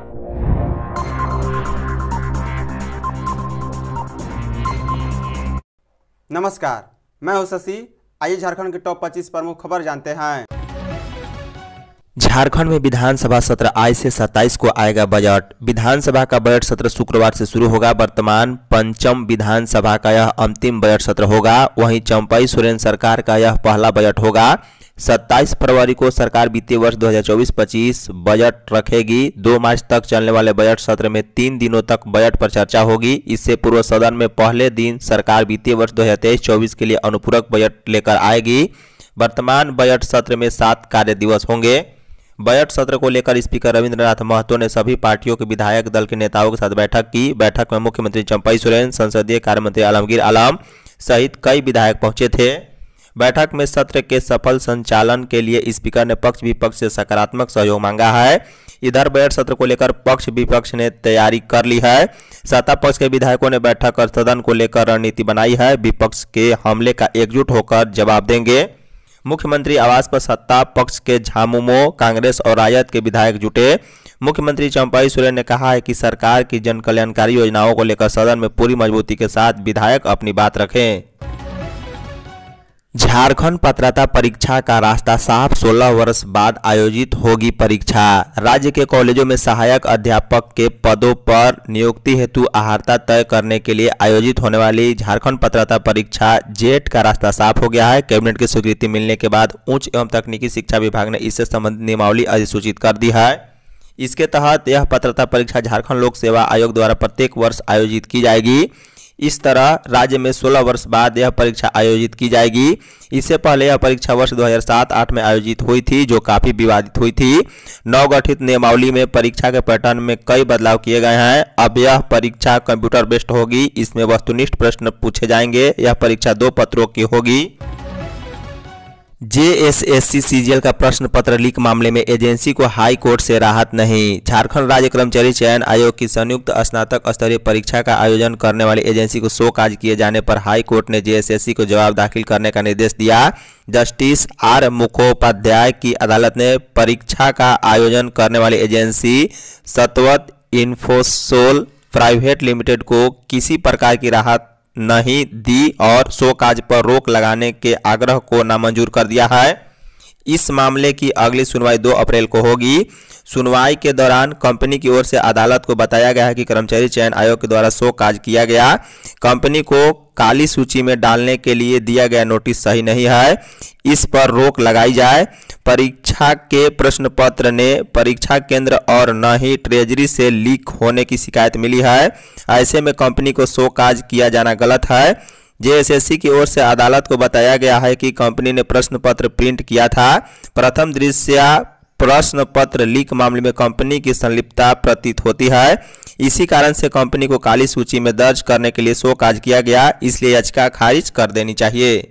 नमस्कार, मैं हूं शशि। आइए झारखंड के टॉप 25 प्रमुख खबर जानते हैं। झारखंड में विधानसभा सत्र आज से 27 को आएगा बजट। विधानसभा का बजट सत्र शुक्रवार से शुरू होगा। वर्तमान पंचम विधानसभा का यह अंतिम बजट सत्र होगा। वहीं चंपई सोरेन सरकार का यह पहला बजट होगा। 27 फरवरी को सरकार वित्तीय वर्ष 2024-25 बजट रखेगी। 2 मार्च तक चलने वाले बजट सत्र में 3 दिनों तक बजट पर चर्चा होगी। इससे पूर्व सदन में पहले दिन सरकार वित्तीय वर्ष 2023-24 के लिए अनुपूरक बजट लेकर आएगी। वर्तमान बजट सत्र में 7 कार्य दिवस होंगे। बजट सत्र को लेकर स्पीकर रविंद्रनाथ महतो ने सभी पार्टियों के विधायक दल के नेताओं के साथ बैठक की। बैठक में मुख्यमंत्री चंपई सोरेन, संसदीय कार्य मंत्री आलमगीर आलम सहित कई विधायक पहुंचे थे। बैठक में सत्र के सफल संचालन के लिए स्पीकर ने पक्ष विपक्ष से सकारात्मक सहयोग मांगा है। इधर बजट सत्र को लेकर पक्ष विपक्ष ने तैयारी कर ली है। सत्ता पक्ष के विधायकों ने बैठक कर सदन को लेकर रणनीति बनाई है। विपक्ष के हमले का एकजुट होकर जवाब देंगे। मुख्यमंत्री आवास पर सत्ता पक्ष के झामुमो, कांग्रेस और राजद के विधायक जुटे। मुख्यमंत्री चंपई सोरेन ने कहा है कि सरकार की जन कल्याणकारी योजनाओं को लेकर सदन में पूरी मजबूती के साथ विधायक अपनी बात रखें। झारखंड पात्रता परीक्षा का रास्ता साफ। 16 वर्ष बाद आयोजित होगी परीक्षा। राज्य के कॉलेजों में सहायक अध्यापक के पदों पर नियुक्ति हेतु अहर्ता तय करने के लिए आयोजित होने वाली झारखंड पात्रता परीक्षा जेट का रास्ता साफ हो गया है। कैबिनेट की स्वीकृति मिलने के बाद उच्च एवं तकनीकी शिक्षा विभाग ने इससे संबंधित नियमावली अधिसूचित कर दी है। इसके तहत यह पात्रता परीक्षा झारखंड लोक सेवा आयोग द्वारा प्रत्येक वर्ष आयोजित की जाएगी। इस तरह राज्य में 16 वर्ष बाद यह परीक्षा आयोजित की जाएगी। इससे पहले यह परीक्षा वर्ष 2007-8 में आयोजित हुई थी, जो काफी विवादित हुई थी। नवगठित नियमावली में परीक्षा के पैटर्न में कई बदलाव किए गए हैं। अब यह परीक्षा कंप्यूटर बेस्ड होगी। इसमें वस्तुनिष्ठ प्रश्न पूछे जाएंगे। यह परीक्षा 2 पत्रों की होगी। जेएसएससी सीजीएल का प्रश्न पत्र लीक मामले में एजेंसी को हाई कोर्ट से राहत नहीं। झारखंड राज्य कर्मचारी चयन आयोग की संयुक्त स्नातक स्तरीय परीक्षा का आयोजन करने वाली एजेंसी को शो काज किए जाने पर हाई कोर्ट ने जेएसएससी को जवाब दाखिल करने का निर्देश दिया। जस्टिस आर मुखोपाध्याय की अदालत ने परीक्षा का आयोजन करने वाली agency Satvat Infosol private limited को किसी प्रकार की राहत नहीं दी और शो काज पर रोक लगाने के आग्रह को नामंजूर कर दिया है। इस मामले की अगली सुनवाई 2 अप्रैल को होगी। सुनवाई के दौरान कंपनी की ओर से अदालत को बताया गया है कि कर्मचारी चयन आयोग के द्वारा शो काज किया गया कंपनी को काली सूची में डालने के लिए दिया गया नोटिस सही नहीं है। इस पर रोक लगाई जाए। परीक्षा के प्रश्न पत्र ने परीक्षा केंद्र और न ही ट्रेजरी से लीक होने की शिकायत मिली है। ऐसे में कंपनी को शो काज किया जाना गलत है। जेएसएससी की ओर से अदालत को बताया गया है कि कंपनी ने प्रश्न पत्र प्रिंट किया था। प्रथम दृष्टया प्रश्न पत्र लीक मामले में कंपनी की संलिप्तता प्रतीत होती है। इसी कारण से कंपनी को काली सूची में दर्ज करने के लिए शो काज किया गया, इसलिए याचिका खारिज कर देनी चाहिए।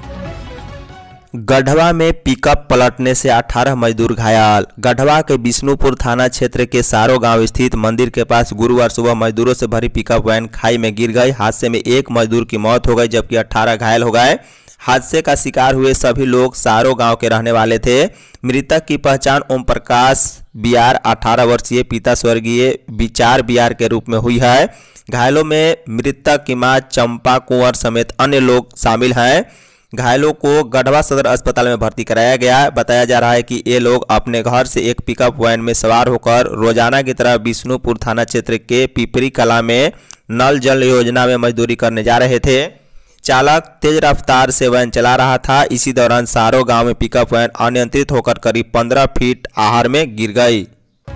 गढ़वा में पिकअप पलटने से 18 मजदूर घायल। गढ़वा के विष्णुपुर थाना क्षेत्र के सारो गांव स्थित मंदिर के पास गुरुवार सुबह मजदूरों से भरी पिकअप वैन खाई में गिर गई। हादसे में 1 मजदूर की मौत हो गई जबकि 18 घायल हो गए। हादसे का शिकार हुए सभी लोग सारो गांव के रहने वाले थे। मृतक की पहचान ओम प्रकाश बियार 18 वर्षीय पिता स्वर्गीय विचार बियार के रूप में हुई है। घायलों में मृतक की मां चंपा कुंवर समेत अन्य लोग शामिल हैं। घायलों को गढ़वा सदर अस्पताल में भर्ती कराया गया। बताया जा रहा है कि ये लोग अपने घर से एक पिकअप वैन में सवार होकर रोजाना की तरह विष्णुपुर थाना क्षेत्र के पिपरी कला में नल जल योजना में मजदूरी करने जा रहे थे। चालक तेज रफ्तार से वैन चला रहा था। इसी दौरान सारो गांव में पिकअप वैन अनियंत्रित होकर करीब 15 फीट आहर में गिर गई।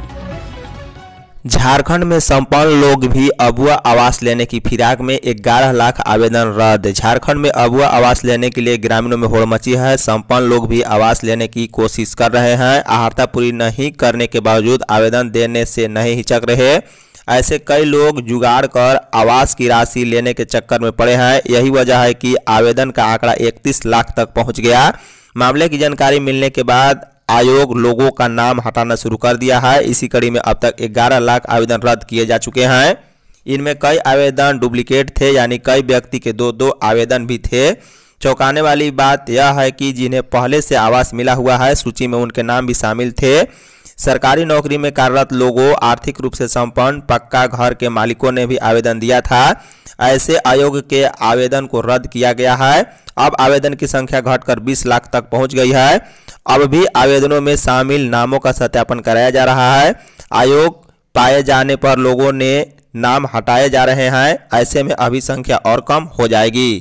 झारखंड में संपन्न लोग भी अबुआ आवास लेने की फिराक में 11 लाख आवेदन रद्द। झारखंड में अबुआ आवास लेने के लिए ग्रामीणों में होड़ मची है। संपन्न लोग भी आवास लेने की कोशिश कर रहे हैं। अहर्ता पूरी नहीं करने के बावजूद आवेदन देने से नहीं हिचक रहे। ऐसे कई लोग जुगाड़ कर आवास की राशि लेने के चक्कर में पड़े हैं। यही वजह है कि आवेदन का आंकड़ा 31 लाख तक पहुंच गया। मामले की जानकारी मिलने के बाद आयोग लोगों का नाम हटाना शुरू कर दिया है। इसी कड़ी में अब तक 11 लाख आवेदन रद्द किए जा चुके हैं। इनमें कई आवेदन डुप्लीकेट थे, यानी कई व्यक्ति के 2-2 आवेदन भी थे। चौंकाने वाली बात यह है कि जिन्हें पहले से आवास मिला हुआ है सूची में उनके नाम भी शामिल थे। सरकारी नौकरी में कार्यरत लोगों, आर्थिक रूप से संपन्न, पक्का घर के मालिकों ने भी आवेदन दिया था। ऐसे आयोग के आवेदन को रद्द किया गया है। अब आवेदन की संख्या घटकर 20 लाख तक पहुंच गई है। अब भी आवेदनों में शामिल नामों का सत्यापन कराया जा रहा है। आयोग पाए जाने पर लोगों ने नाम हटाए जा रहे हैं। ऐसे में अभी संख्या और कम हो जाएगी।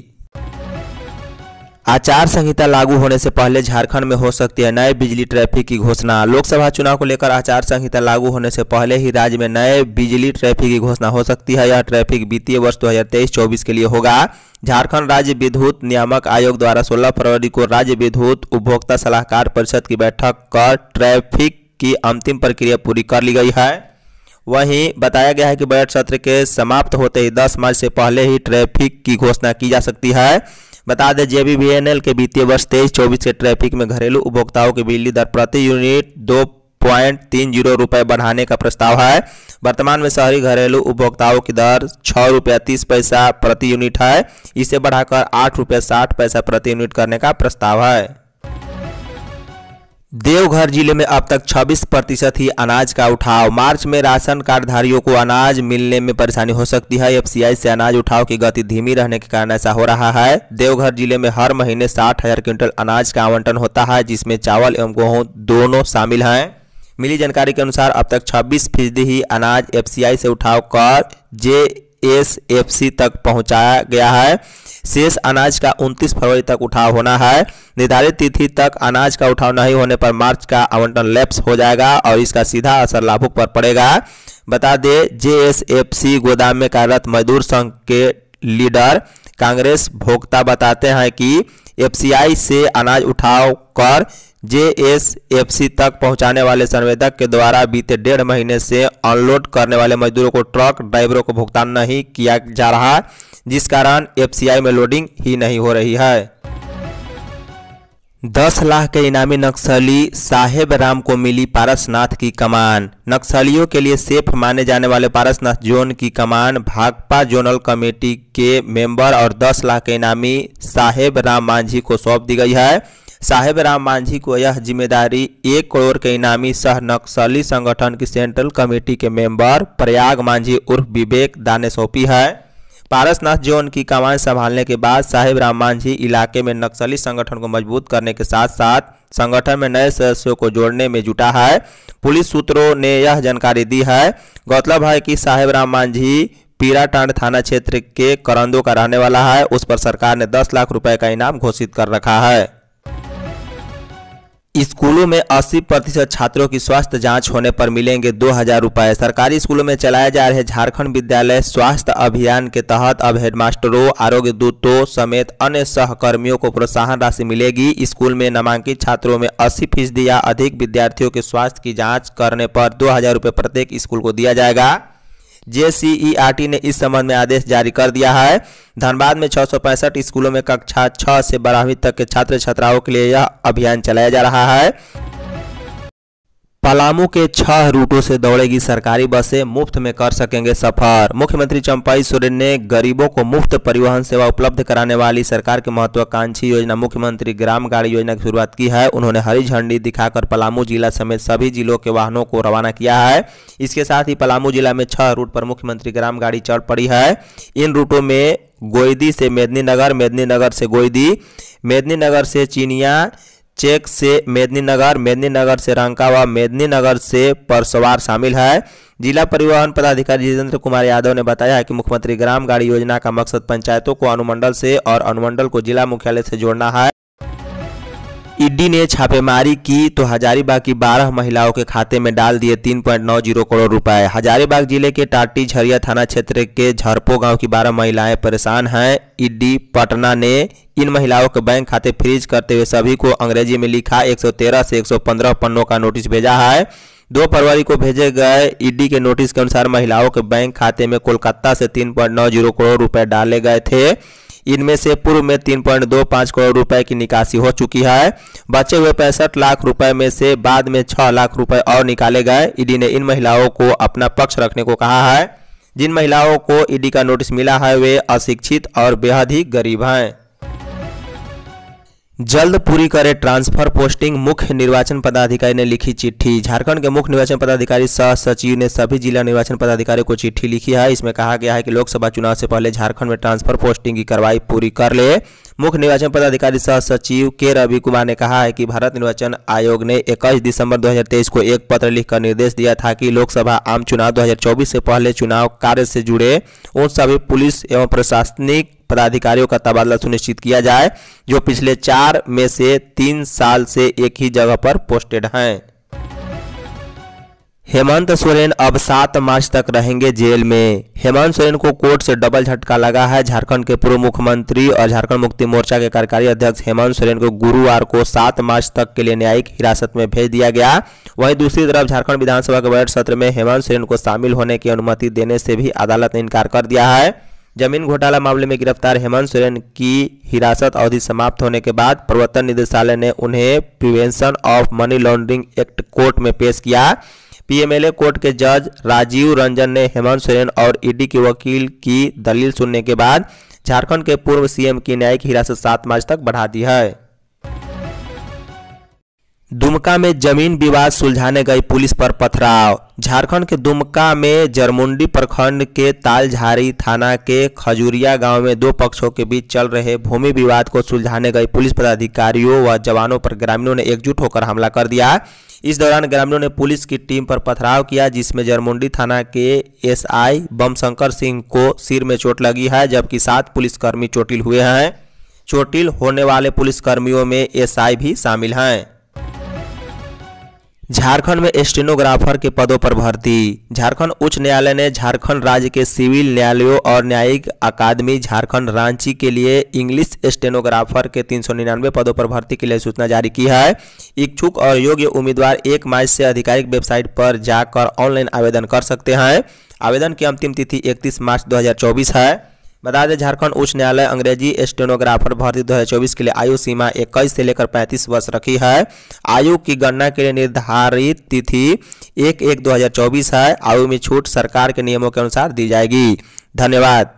आचार संहिता लागू होने से पहले झारखंड में हो सकती है नए बिजली ट्रैफिक की घोषणा। लोकसभा चुनाव को लेकर आचार संहिता लागू होने से पहले ही राज्य में नए बिजली ट्रैफिक की घोषणा हो सकती है। यह ट्रैफिक वित्तीय वर्ष 2023-24 के लिए होगा। झारखंड राज्य विद्युत नियामक आयोग द्वारा 16 फरवरी को राज्य विद्युत उपभोक्ता सलाहकार परिषद की बैठक कर ट्रैफिक की अंतिम प्रक्रिया पूरी कर ली गई है। वहीं बताया गया है कि बजट सत्र के समाप्त होते ही 10 मार्च से पहले ही ट्रैफिक की घोषणा की जा सकती है। बता दें, JBVNL के वित्तीय वर्ष 23-24 के ट्रैफिक में घरेलू उपभोक्ताओं की बिजली दर प्रति यूनिट 2.30 रुपये बढ़ाने का प्रस्ताव है। वर्तमान में शहरी घरेलू उपभोक्ताओं की दर 6 रुपया 30 पैसा प्रति यूनिट है। इसे बढ़ाकर 8 रुपया 60 पैसा प्रति यूनिट करने का प्रस्ताव है। देवघर जिले में अब तक 26% ही अनाज का उठाव। मार्च में राशन कार्डधारियों को अनाज मिलने में परेशानी हो सकती है। FCI से अनाज उठाव की गति धीमी रहने के कारण ऐसा हो रहा है। देवघर जिले में हर महीने 60,000 क्विंटल अनाज का आवंटन होता है, जिसमें चावल एवं गेहूं दोनों शामिल हैं। मिली जानकारी के अनुसार अब तक 26% ही अनाज FCI से उठाव कर JSFC तक पहुंचाया गया है। शेष अनाज का 29 फरवरी तक उठाव होना है। निर्धारित तिथि तक अनाज का उठाव नहीं होने पर मार्च का आवंटन लैप्स हो जाएगा और इसका सीधा असर लाभुक पर पड़ेगा। बता दें, JSFC गोदाम में कार्यरत मजदूर संघ के लीडर कांग्रेस भोक्ता बताते हैं कि FCI से अनाज उठाव कर JSFC तक पहुंचाने वाले संवेदक के द्वारा बीते 1.5 महीने से अनलोड करने वाले मजदूरों को ट्रक ड्राइवरों को भुगतान नहीं किया जा रहा, जिस कारण FCI में लोडिंग ही नहीं हो रही है। 10 लाख के इनामी नक्सली साहेब राम को मिली पारसनाथ की कमान। नक्सलियों के लिए सेफ माने जाने वाले पारसनाथ जोन की कमान भाकपा जोनल कमेटी के मेंबर और 10 लाख के इनामी साहेब राम मांझी को सौंप दी गई है। साहेब राम मांझी को यह जिम्मेदारी 1 करोड़ के इनामी सह नक्सली संगठन की सेंट्रल कमेटी के मेंबर प्रयाग मांझी उर्फ विवेक दाने सौंपी है। पारसनाथ जोन की कमान संभालने के बाद साहेब राम मांझी इलाके में नक्सली संगठन को मजबूत करने के साथ साथ संगठन में नए सदस्यों को जोड़ने में जुटा है। पुलिस सूत्रों ने यह जानकारी दी है। गौरतलब है कि साहेब राम मांझी पीराटांड थाना क्षेत्र के करंदो का रहने वाला है। उस पर सरकार ने 10 लाख रुपए का इनाम घोषित कर रखा है। स्कूलों में 80% छात्रों की स्वास्थ्य जांच होने पर मिलेंगे 2,000 रुपए। सरकारी स्कूलों में चलाए जा रहे झारखंड विद्यालय स्वास्थ्य अभियान के तहत अब हेडमास्टरों, आरोग्य दूतों समेत अन्य सहकर्मियों को प्रोत्साहन राशि मिलेगी। स्कूल में नामांकित छात्रों में 80% या अधिक विद्यार्थियों के स्वास्थ्य की जाँच करने पर 2,000 रुपये प्रत्येक स्कूल को दिया जाएगा। JCERT ने इस संबंध में आदेश जारी कर दिया है। धनबाद में 665 स्कूलों में कक्षा 6 से 12वीं तक के छात्र छात्राओं के लिए यह अभियान चलाया जा रहा है। पलामू के 6 रूटों से दौड़ेगी सरकारी बसें, मुफ्त में कर सकेंगे सफर। मुख्यमंत्री चंपाई सोरेन ने गरीबों को मुफ्त परिवहन सेवा उपलब्ध कराने वाली सरकार की महत्वाकांक्षी योजना मुख्यमंत्री ग्राम गाड़ी योजना की शुरुआत की है। उन्होंने हरी झंडी दिखाकर पलामू जिला समेत सभी जिलों के वाहनों को रवाना किया है। इसके साथ ही पलामू जिला में 6 रूट पर मुख्यमंत्री ग्राम गाड़ी चल पड़ी है। इन रूटों में गोयदी से मेदिनीनगर, मेदिनीनगर से गोयदी, मेदिनीनगर से चिनिया, चेक से मेदिनीनगर, मेदिनीनगर से रंका व मेदिनीनगर से परसवार शामिल है। जिला परिवहन पदाधिकारी जितेंद्र कुमार यादव ने बताया है कि मुख्यमंत्री ग्राम गाड़ी योजना का मकसद पंचायतों को अनुमंडल से और अनुमंडल को जिला मुख्यालय से जोड़ना है। ईडी ने छापेमारी की तो हजारीबाग की 12 महिलाओं के खाते में डाल दिए 3.90 करोड़ रुपए। हजारीबाग जिले के टाटी झरिया थाना क्षेत्र के झरपो गांव की 12 महिलाएं परेशान हैं। ईडी पटना ने इन महिलाओं के बैंक खाते फ्रीज करते हुए सभी को अंग्रेजी में लिखा 113 से 115 पन्नों का नोटिस भेजा है। 2 फरवरी को भेजे गए ईडी के नोटिस के अनुसार महिलाओं के बैंक खाते में कोलकाता से 3.90 करोड़ रुपए डाले गए थे। इनमें से पूर्व में 3.25 करोड़ रुपए की निकासी हो चुकी है। बचे हुए 65 लाख रुपए में से बाद में 6 लाख रुपए और निकाले गए। ईडी ने इन महिलाओं को अपना पक्ष रखने को कहा है। जिन महिलाओं को ईडी का नोटिस मिला है वे अशिक्षित और बेहद ही गरीब हैं। जल्द पूरी करे ट्रांसफर पोस्टिंग, मुख्य निर्वाचन पदाधिकारी ने लिखी चिट्ठी। झारखंड के मुख्य निर्वाचन पदाधिकारी सह सचिव ने सभी जिला निर्वाचन पदाधिकारियों को चिट्ठी लिखी है। इसमें कहा गया है कि लोकसभा चुनाव से पहले झारखंड में ट्रांसफर पोस्टिंग की कार्रवाई पूरी कर ले। मुख्य निर्वाचन पदाधिकारी सह सचिव के रवि कुमार ने कहा है कि भारत निर्वाचन आयोग ने 21 दिसंबर 2023 को एक पत्र लिखकर निर्देश दिया था कि लोकसभा आम चुनाव 2024 से पहले चुनाव कार्य से जुड़े उन सभी पुलिस एवं प्रशासनिक पदाधिकारियों का तबादला सुनिश्चित किया जाए जो पिछले 4 में से 3 साल से एक ही जगह पर पोस्टेड हैं। हेमंत सोरेन अब 7 मार्च तक रहेंगे जेल में। हेमंत सोरेन को कोर्ट से डबल झटका लगा है। झारखंड के पूर्व मुख्यमंत्री और झारखंड मुक्ति मोर्चा के कार्यकारी अध्यक्ष हेमंत सोरेन को गुरुवार को 7 मार्च तक के लिए न्यायिक हिरासत में भेज दिया गया। वहीं दूसरी तरफ झारखंड विधानसभा के बजट सत्र में हेमंत सोरेन को शामिल होने की अनुमति देने से भी अदालत ने इनकार कर दिया है। जमीन घोटाला मामले में गिरफ्तार हेमंत सोरेन की हिरासत अवधि समाप्त होने के बाद प्रवर्तन निदेशालय ने उन्हें prevention of money laundering act court में पेश किया। पीएमएलए कोर्ट के जज राजीव रंजन ने हेमंत सोरेन और ईडी के वकील की दलील सुनने के बाद झारखंड के पूर्व सीएम की न्यायिक हिरासत 7 मार्च तक बढ़ा दी है। दुमका में जमीन विवाद सुलझाने गई पुलिस पर पथराव। झारखंड के दुमका में जरमुंडी प्रखंड के तालझारी थाना के खजूरिया गांव में 2 पक्षों के बीच चल रहे भूमि विवाद को सुलझाने गई पुलिस पदाधिकारियों व जवानों पर ग्रामीणों ने एकजुट होकर हमला कर दिया। इस दौरान ग्रामीणों ने पुलिस की टीम पर पथराव किया, जिसमें जरमुंडी थाना के एसआई बमशंकर सिंह को सिर में चोट लगी है, जबकि 7 पुलिसकर्मी चोटिल हुए हैं। चोटिल होने वाले पुलिसकर्मियों में एसआई भी शामिल हैं। झारखंड में स्टेनोग्राफर के पदों पर भर्ती। झारखंड उच्च न्यायालय ने झारखंड राज्य के सिविल न्यायालयों और न्यायिक अकादमी झारखंड रांची के लिए इंग्लिश स्टेनोग्राफर के 399 पदों पर भर्ती के लिए सूचना जारी की है। इच्छुक और योग्य उम्मीदवार 1 मार्च से आधिकारिक वेबसाइट पर जाकर ऑनलाइन आवेदन कर सकते हैं। आवेदन की अंतिम तिथि 31 मार्च 2024 है। बता दें, झारखंड उच्च न्यायालय अंग्रेजी स्टेनोग्राफर भर्ती 2024 के लिए आयु सीमा 21 से लेकर 35 वर्ष रखी है। आयु की गणना के लिए निर्धारित तिथि 1/1/2024 है। आयु में छूट सरकार के नियमों के अनुसार दी जाएगी। धन्यवाद।